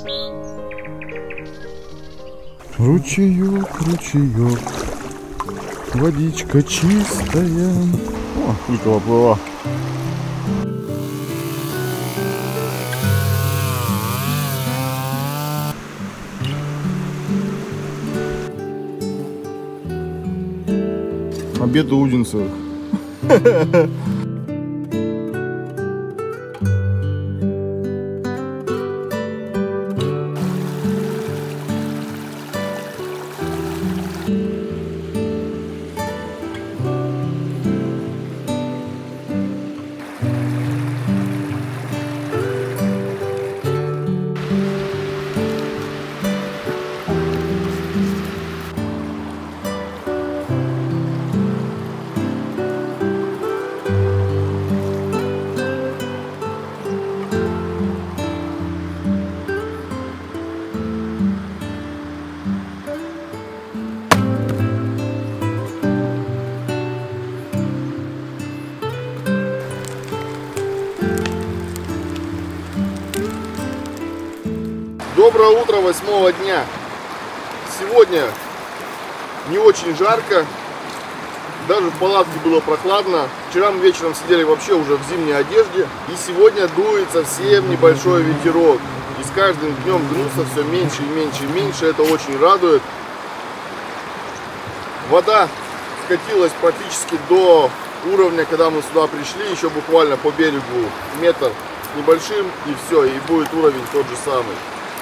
Ручеек, ручеек, водичка чистая. О, Ника поплыла. Обед у Удинцевых. Доброе утро 8-го дня. Сегодня не очень жарко, даже в палатке было прохладно. Вчера мы вечером сидели вообще уже в зимней одежде. И сегодня дует совсем небольшой ветерок. И с каждым днем гнуться все меньше и меньше и меньше. Это очень радует. Вода скатилась практически до уровня, когда мы сюда пришли. Еще буквально по берегу метр с небольшим, и все, и будет уровень тот же самый.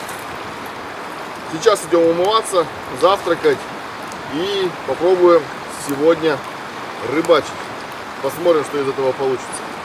Сейчас идем умываться, завтракать и попробуем сегодня рыбачить. Посмотрим, что из этого получится.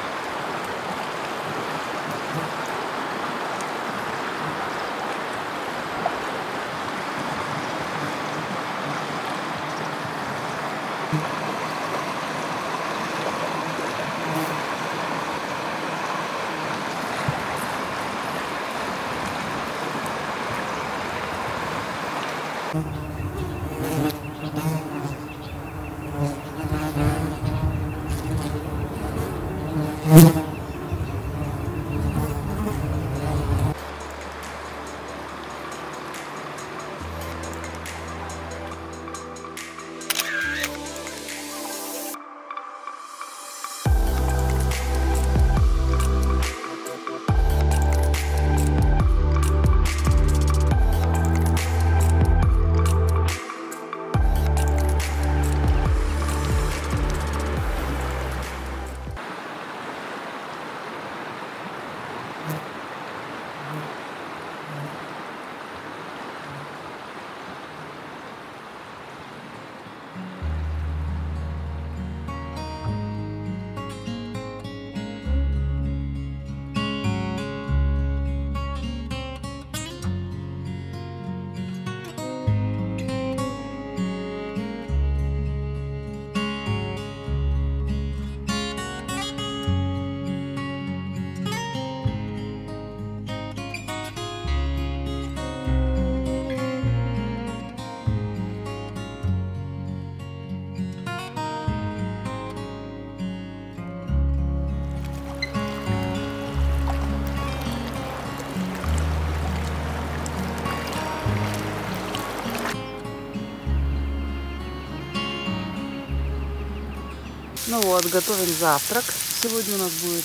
Ну вот, готовим завтрак. Сегодня у нас будет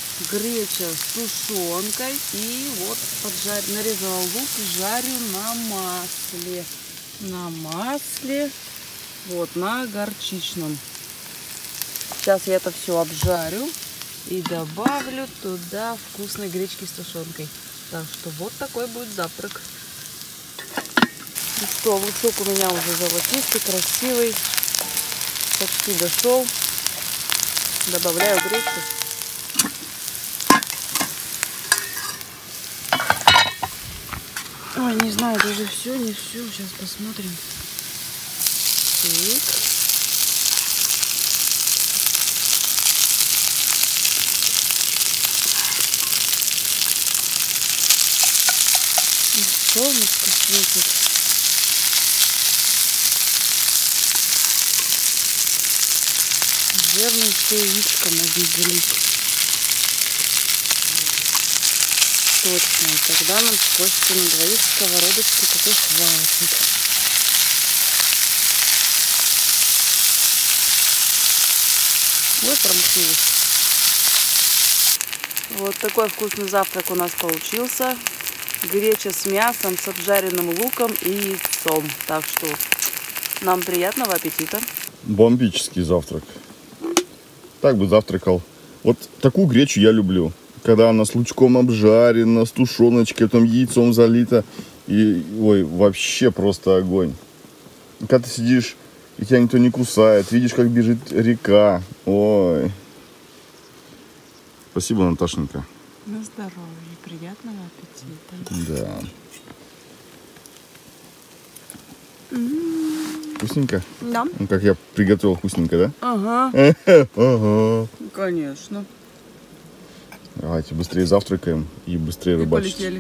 греча с тушенкой. И вот нарезала лук и жарю на масле. На масле. Вот, на горчичном. Сейчас я это все обжарю и добавлю туда вкусной гречки с тушенкой. Так что вот такой будет завтрак. Ну что, лучок у меня уже золотистый, красивый. Почти дошел. Добавляю гречку. Ой, не знаю, это уже все, не все. Сейчас посмотрим. Так. Солнышко светит. Наверное, все яичко можно залить. точно. И тогда нам с Костей на двоих сковородочки такой хватит. Ой, промахнулась. Вот такой вкусный завтрак у нас получился. Греча с мясом, с обжаренным луком и яйцом. Так что нам приятного аппетита. Бомбический завтрак. Так бы завтракал. Вот такую гречу я люблю. Когда она с лучком обжарена, с тушеночкой, потом яйцом залита. И, ой, вообще просто огонь. Когда ты сидишь, и тебя никто не кусает, видишь, как бежит река. Ой. Спасибо, Наташенька. На здоровье, приятного аппетита. Да. Вкусненько? Да. Ну, как я приготовил вкусненько, да? Ага. Ага. Конечно. Давайте быстрее завтракаем и быстрее рыбачить. Полетели.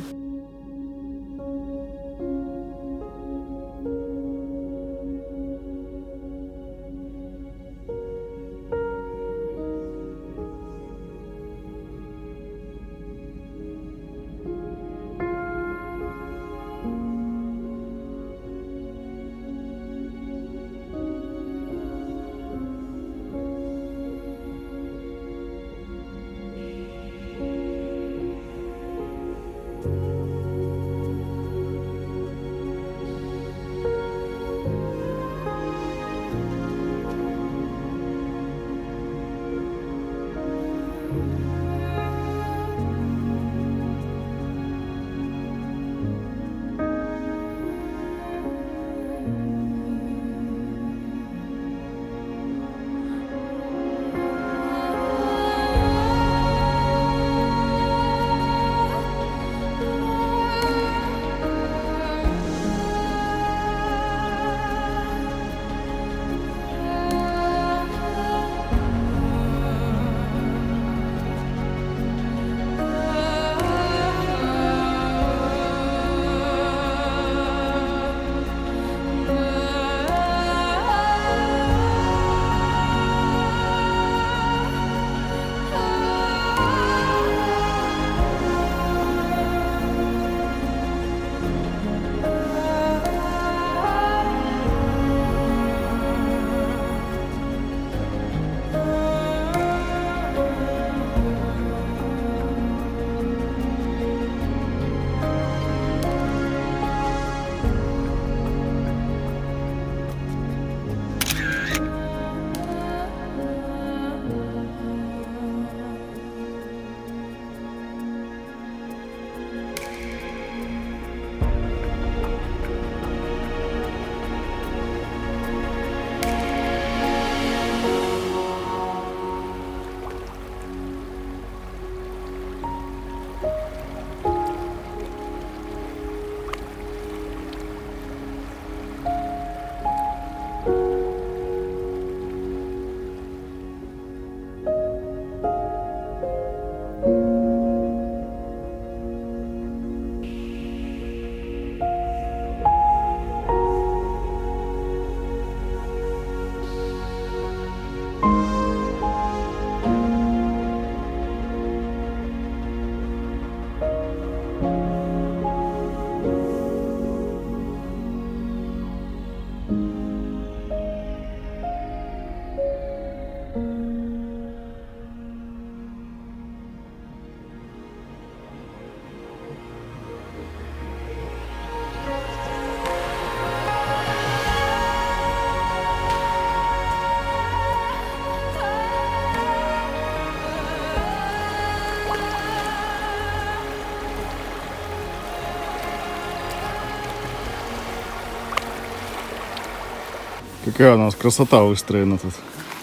Какая у нас красота выстроена тут.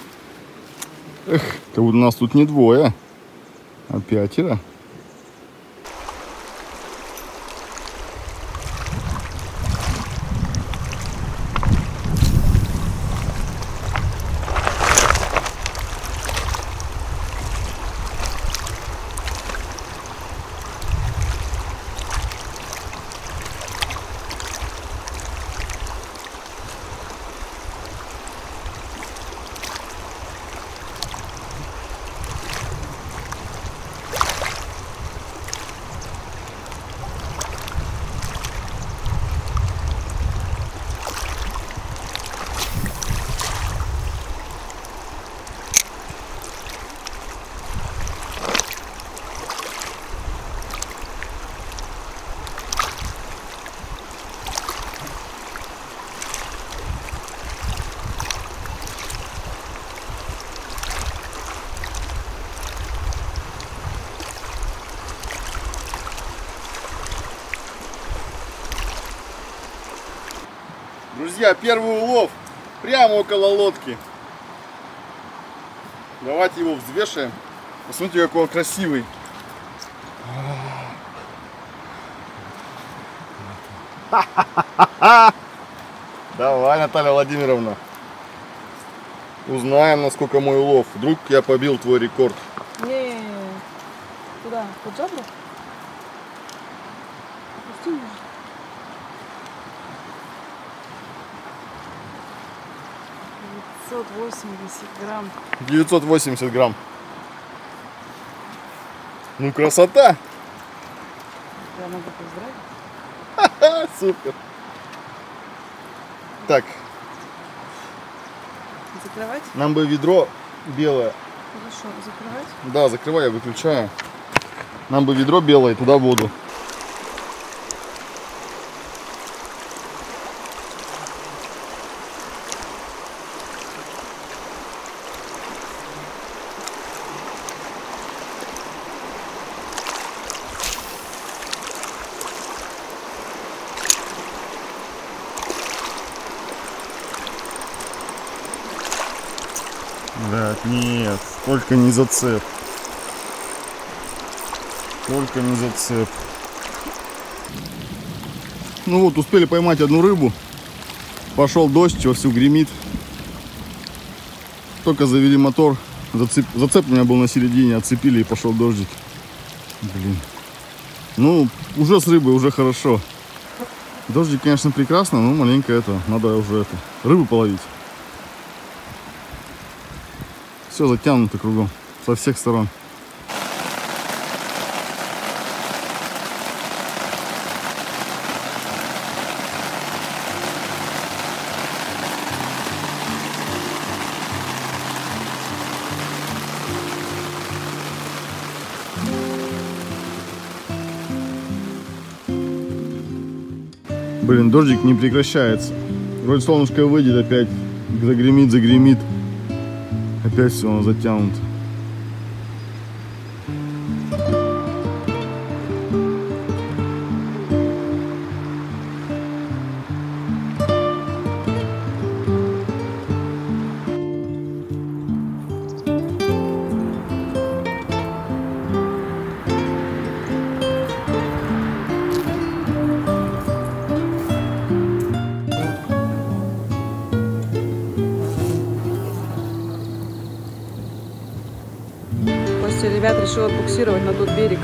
Эх, как будто нас тут не двое, а 5. Друзья, первый улов прямо около лодки. Давайте его взвешаем. Посмотрите, какой он красивый. Давай, Наталья Владимировна. Узнаем, насколько мой улов. Вдруг я побил твой рекорд. Не, куда? Под жабру? Опусти ниже. 980 грамм. 980 грамм. Ну, красота! Я надо поздравить. Ха-ха, супер. Так, Закрывать? нам бы ведро белое. Хорошо, закрывать. Да, закрывай, я выключаю. Нам бы ведро белое, туда воду. Да, нет, только не зацеп. Только не зацеп. Ну вот, успели поймать одну рыбу. Пошел дождь, вовсю гремит. Только завели мотор. Зацеп у меня был на середине, отцепили и пошел дождик. Блин. Ну, уже с рыбой, уже хорошо. Дождик, конечно, прекрасно, но маленько это. Надо уже это, рыбу половить. Все затянуто кругом, со всех сторон. Блин, дождик не прекращается. Вроде солнышко выйдет, опять загремит. Опять все оно затянуто. Ребят решил отбуксировать на тот берег.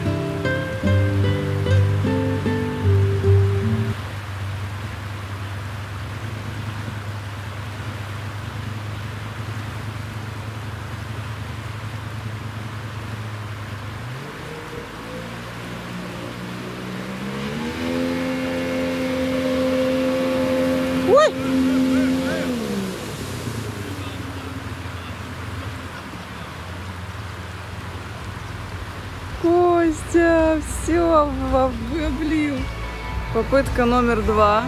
Ой! Костя, все, облил. Попытка номер 2.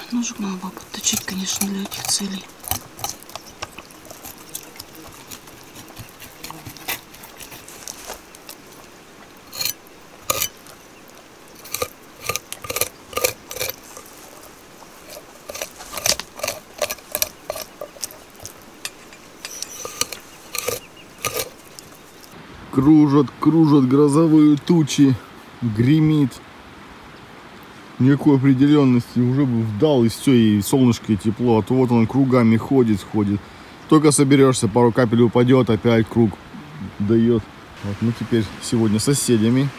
Ножик надо было подточить, конечно, для этих целей. Кружат грозовые тучи, гремит. Никакой определенности, уже бы вдал и все, и солнышко, и тепло. А то вот он кругами ходит. Только соберешься, пару капель упадет, опять круг дает. Вот мы теперь сегодня с соседями.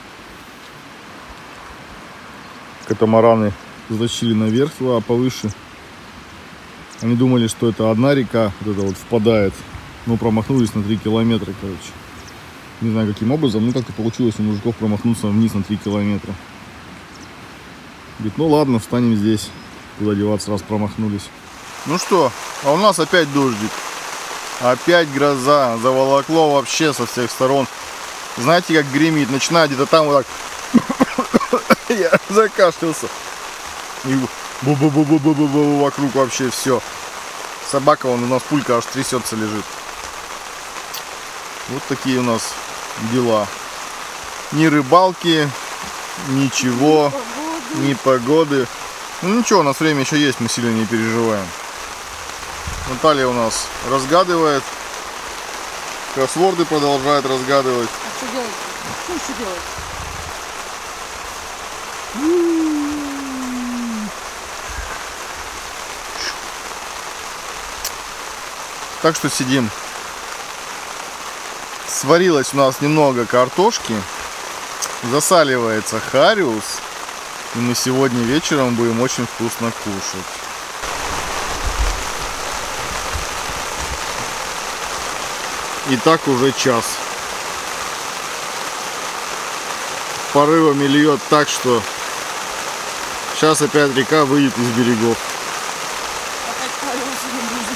Катамараны затащили наверх, а повыше. Они думали, что это одна река, вот это вот впадает. Но промахнулись на 3 километра, короче. Не знаю, каким образом, но как-то получилось у мужиков промахнуться вниз на 3 километра. Говорит, ну ладно, встанем здесь. Куда деваться, раз промахнулись. Ну что, а у нас опять дождик. Опять гроза. Заволокло вообще со всех сторон. Знаете, как гремит? Начинает где-то там вот так. Я закашлялся. И бу-бу-бу-бу-бу-бу вокруг вообще все. Собака, вон у нас пулька аж трясется лежит. Вот такие у нас дела. Ни рыбалки, ничего, ни погоды. Ну ничего, у нас время еще есть, мы сильно не переживаем. Наталья у нас разгадывает. Кроссворды продолжает разгадывать. А что делать? Что еще делать? Так что сидим. Сварилось у нас немного картошки. Засаливается хариус. И мы сегодня вечером будем очень вкусно кушать. И так уже час. Порывами льет так, что сейчас опять река выйдет из берегов. Опять хариус не будет.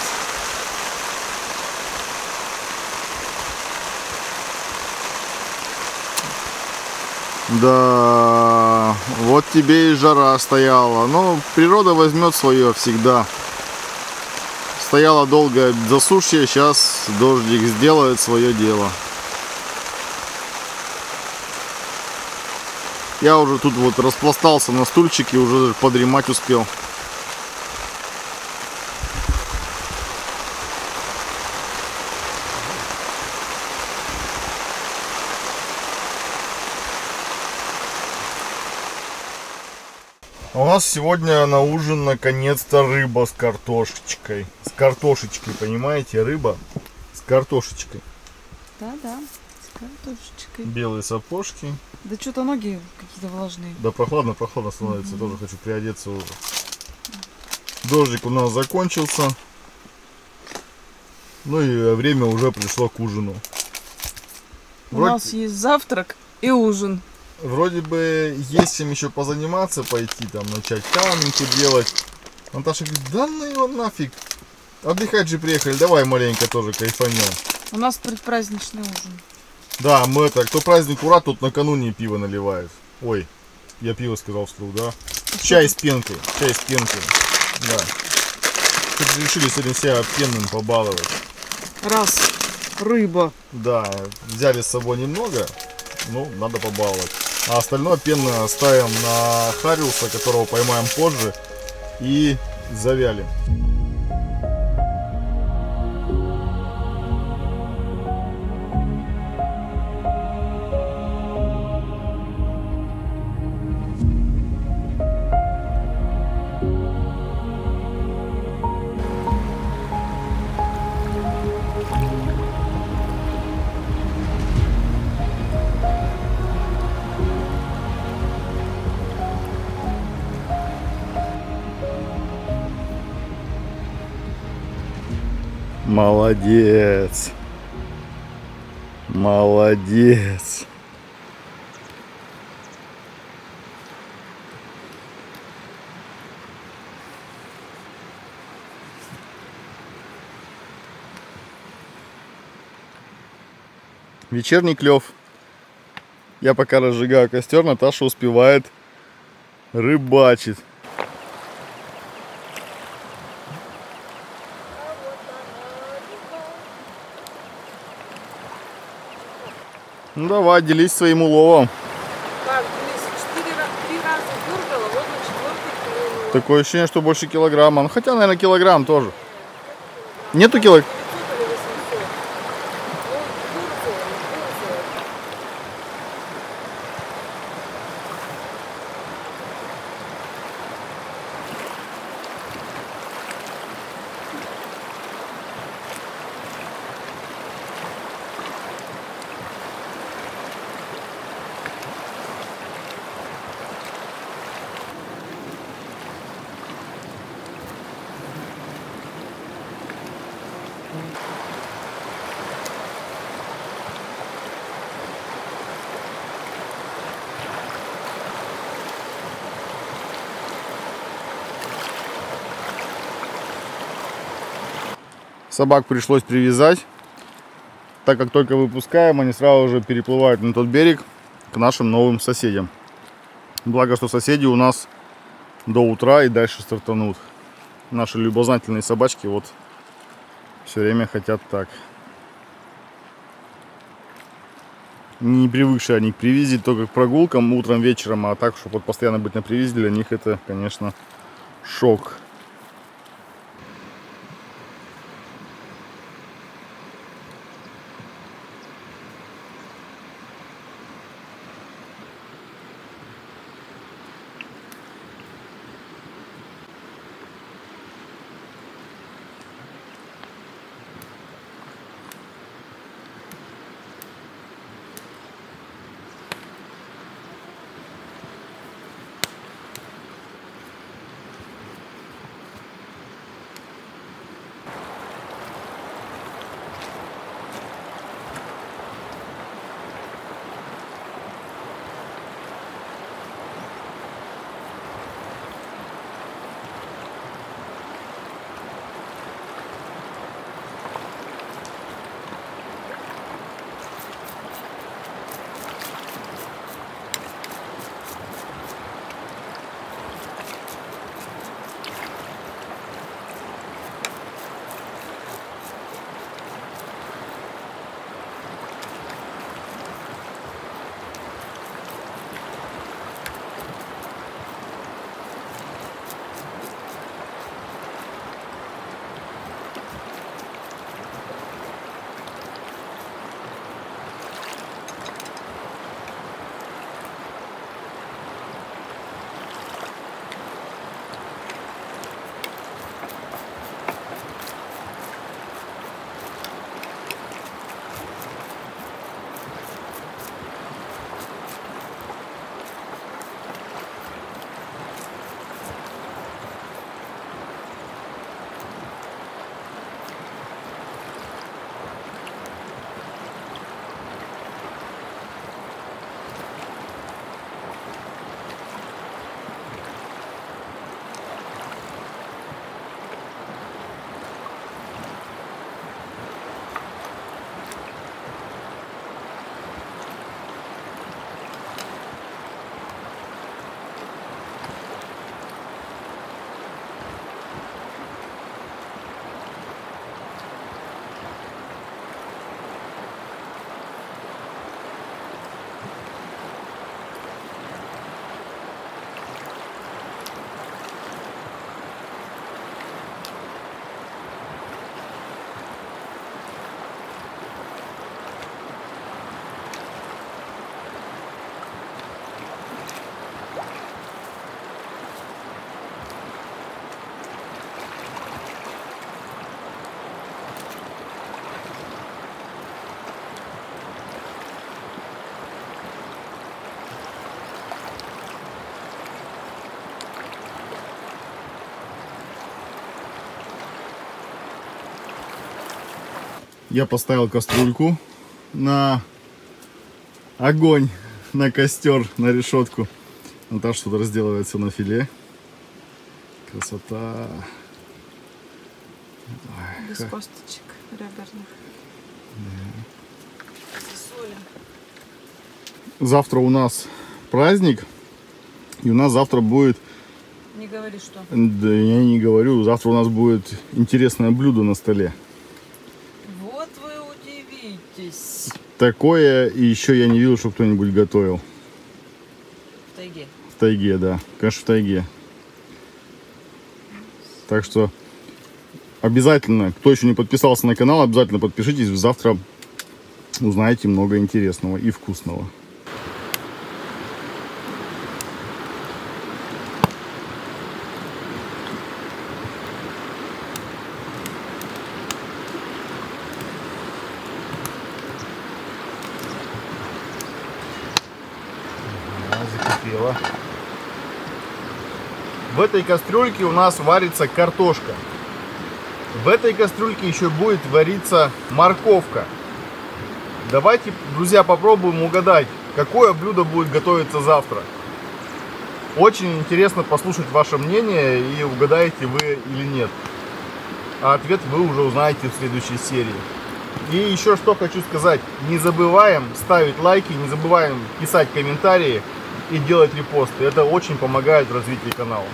Да, вот тебе и жара стояла. Но природа возьмет свое всегда. Стояла долго засушье, сейчас дождик сделает свое дело. Я уже тут вот распластался на стульчике, уже подремать успел. У нас сегодня на ужин наконец-то рыба с картошечкой. С картошечкой, понимаете? Рыба с картошечкой. Да-да, с картошечкой. Белые сапожки. Да что-то ноги какие-то влажные. Да прохладно становится, тоже хочу приодеться уже. Дождик у нас закончился. Ну и время уже пришло к ужину. У нас есть завтрак и ужин. Вроде бы есть чем еще позаниматься, пойти там, начать каменку делать. Наташа говорит, да ну его нафиг. Отдыхать же приехали, давай маленько тоже кайфанем. У нас предпраздничный ужин. Да, мы это, кто праздник ура, тот накануне пиво наливает. Ой, я пиво сказал вслух, да? Чай с пенкой, да. Тут решили сегодня себя пенным побаловать. Раз, рыба. Да, взяли с собой немного, ну, надо побаловать. А остальное пенно ставим на хариуса, которого поймаем позже, и завялим. Молодец. Молодец. Вечерний клев. Я пока разжигаю костер, Наташа успевает рыбачить. Ну давай, делись своим уловом. Так, Денис, 3 раза дергала, вот на 4-й клюнула. Такое ощущение, что больше килограмма. Ну хотя, наверное, килограмм тоже. Нету килограмм? 900 или 800. Ну, курсы. Собак пришлось привязать, так как только выпускаем, они сразу же переплывают на тот берег к нашим новым соседям. Благо, что соседи у нас до утра и дальше стартанут. Наши любознательные собачки вот все время хотят так. Не привыкшие они к привязи только к прогулкам утром, вечером, а так, чтобы вот постоянно быть на привязи, для них это, конечно, шок. Я поставил кастрюльку на огонь, на костер, на решетку. Наташа что-то разделывается на филе. Красота. Без косточек реберных. Засолим. Завтра у нас праздник. И у нас завтра будет... Не говори, что. Да я не говорю. Завтра у нас будет интересное блюдо на столе. Вот вы удивитесь. Такое еще я не видел, что кто-нибудь готовил. В тайге. В тайге, да. Конечно, в тайге. Так что обязательно, кто еще не подписался на канал, обязательно подпишитесь. Завтра узнаете много интересного и вкусного. Закипело. В этой кастрюльке у нас варится картошка. В этой кастрюльке еще будет вариться морковка. Давайте, друзья, попробуем угадать, какое блюдо будет готовиться завтра. Очень интересно послушать ваше мнение, и угадаете вы или нет. А ответ вы уже узнаете в следующей серии. И еще что хочу сказать. Не забываем ставить лайки, не забываем писать комментарии и делать репосты. Это очень помогает в развитии канала.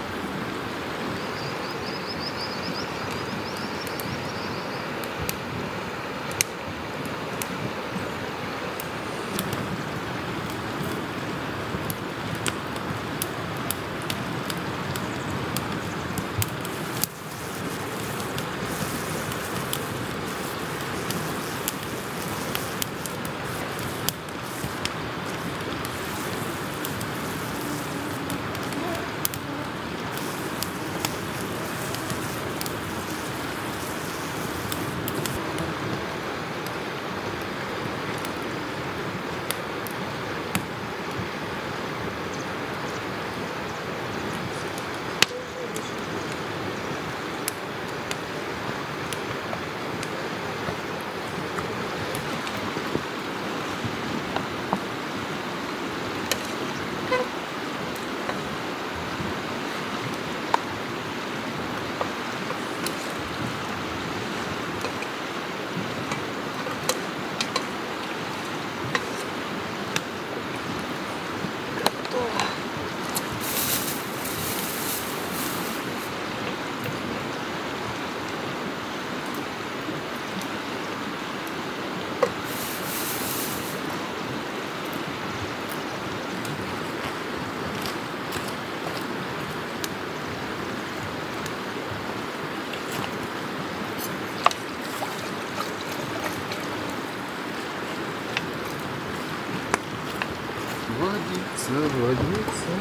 Водится.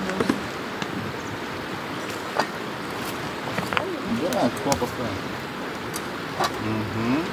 Да, кто поставил? Угу.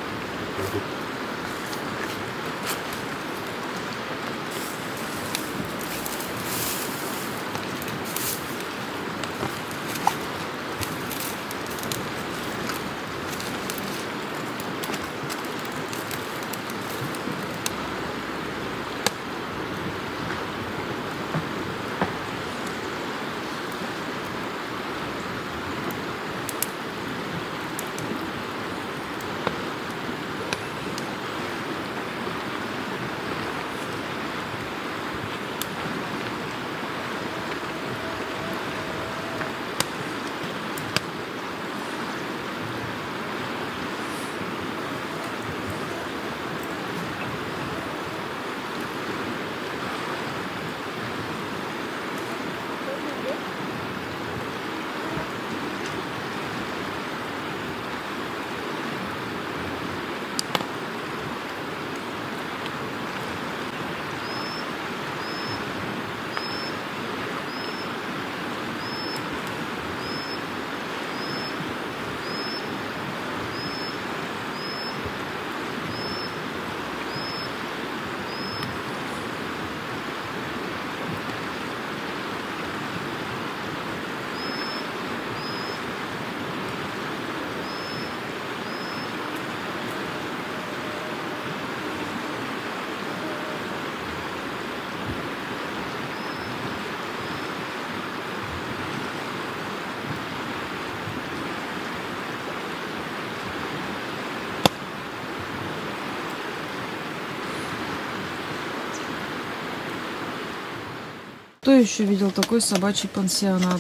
Кто еще видел такой собачий пансионат?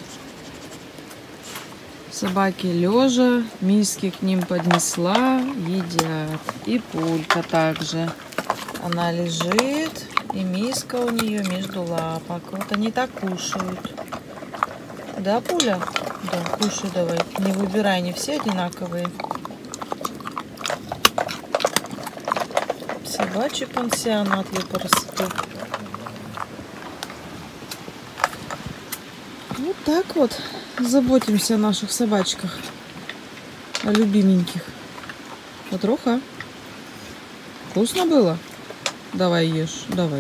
Собаки лежа, миски к ним поднесла, едят. И Пулька также Она лежит, и миска у нее между лапок. Вот они так кушают. Да, Пуля? Да, кушай давай. Не выбирай, не все одинаковые. Собачий пансионат, я красоту. Вот так вот заботимся о наших собачках, о любименьких. Вот, Роха, вкусно было? Давай ешь, давай.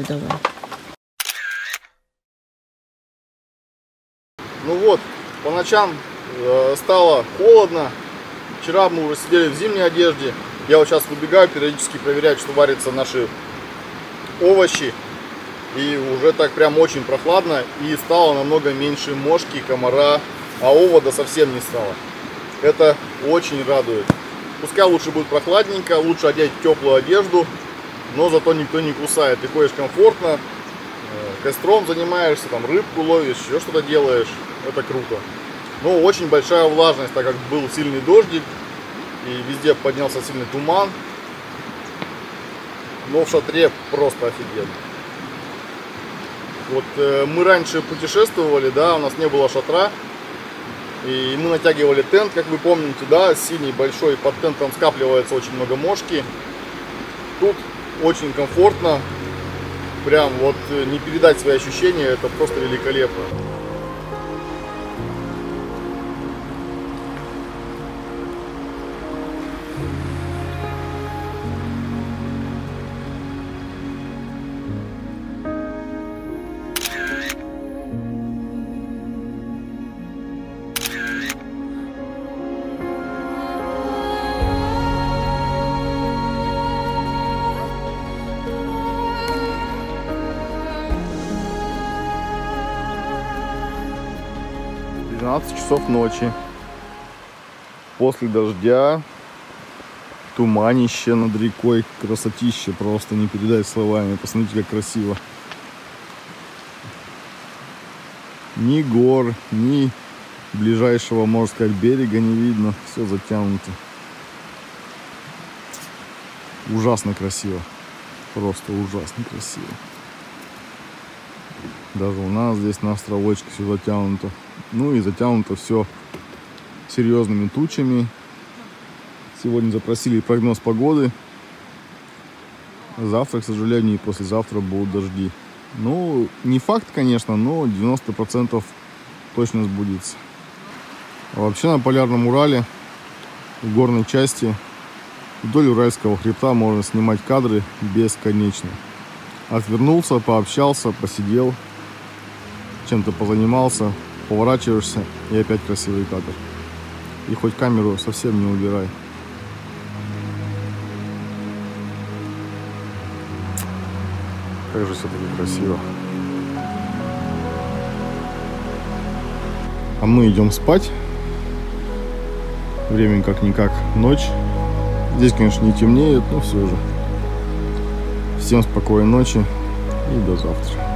Ну вот, по ночам стало холодно. Вчера мы уже сидели в зимней одежде. Я вот сейчас выбегаю периодически проверять, что варятся наши овощи. И уже так прям очень прохладно. И стало намного меньше мошки, комара, а овода совсем не стало. Это очень радует. Пускай лучше будет прохладненько, лучше одеть теплую одежду, но зато никто не кусает. Ты ходишь комфортно, костром занимаешься, там рыбку ловишь, еще что-то делаешь. Это круто. Но очень большая влажность, так как был сильный дождик и везде поднялся сильный туман. Но в шатре просто офигенно. Вот мы раньше путешествовали, да, у нас не было шатра. И мы натягивали тент, как вы помните, да, синий большой, под тентом скапливается очень много мошки. Тут очень комфортно, прям вот не передать свои ощущения, это просто великолепно. Часов ночи, после дождя, туманище над рекой, красотище, просто не передать словами. Посмотрите, как красиво. Ни гор, ни ближайшего, можно сказать, берега не видно, все затянуто. Ужасно красиво, просто ужасно красиво. Даже у нас здесь на островочке все затянуто. Ну и затянуто все серьезными тучами. Сегодня запросили прогноз погоды. Завтра, к сожалению, и послезавтра будут дожди. Ну, не факт, конечно, но 90% точно сбудется. А вообще на Полярном Урале, в горной части, вдоль Уральского хребта можно снимать кадры бесконечно. Отвернулся, пообщался, посидел, чем-то позанимался, поворачиваешься, и опять красивый кадр. И хоть камеру совсем не убирай. Как же все-таки красиво. А мы идем спать. Время как-никак ночь. Здесь, конечно, не темнеет, но все же. Всем спокойной ночи и до завтра.